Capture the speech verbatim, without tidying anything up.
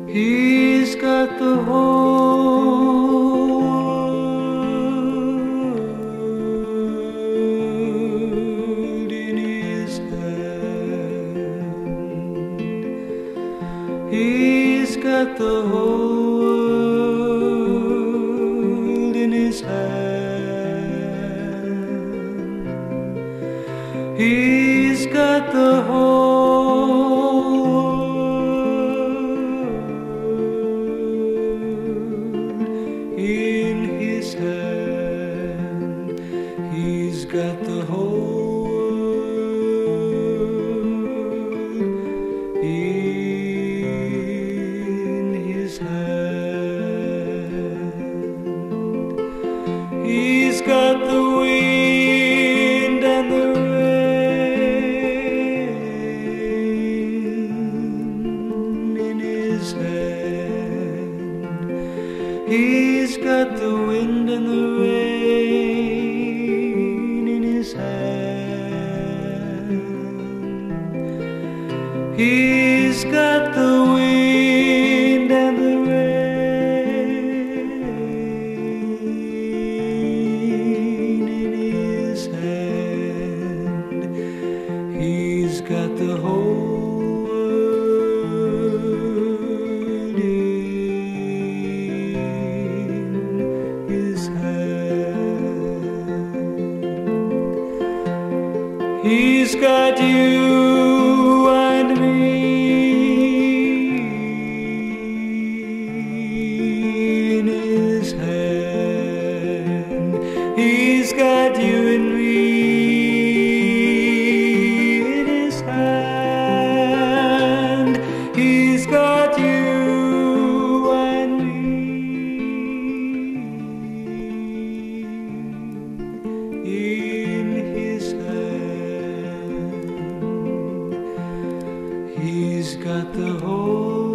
He's got the whole world in his hand. He's got the whole world in his hand. He's got the whole in his hand. He's got the whole world in his hand. He's got the wind and the rain in his hand. He's got the wind and the rain in his hand. He's got the wind and the rain in his hand. He's got the whole world in his hand. He's got you and me in his hand. He's got you and me in his hand. He's got you and me in his hand. He's got the whole